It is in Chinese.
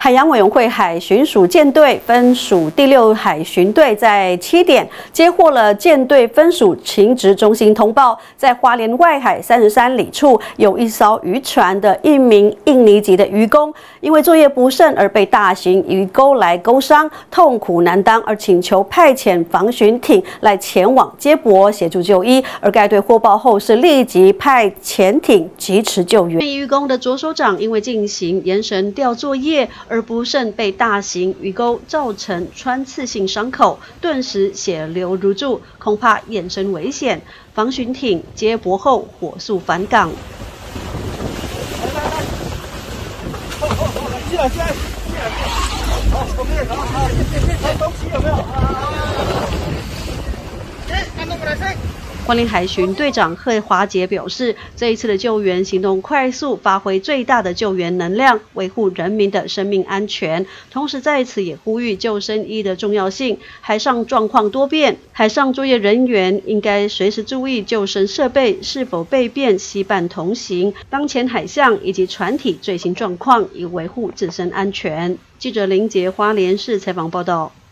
海洋委员会海巡署舰队分署第6海巡队在7点接获了舰队分署勤职中心通报，在花莲外海33里处有一艘渔船的1名印尼籍的渔工，因为作业不慎而被大型鱼钩来钩伤，痛苦难当，而请求派遣防巡艇来前往接驳协助就医。而该队获报后是立即派潜艇及时救援。渔工的左手掌因为进行延绳吊作业而不慎被大型鱼钩造成穿刺性伤口，顿时血流如注，恐怕衍生危险。防巡艇接驳后火速返港。花莲海巡队长贺华杰表示，这一次的救援行动快速，发挥最大的救援能量，维护人民的生命安全。同时在此也呼吁救生衣的重要性。海上状况多变，海上作业人员应该随时注意救生设备是否备便携伴同行，当前海象以及船体最新状况，以维护自身安全。记者林杰花莲市采访报道。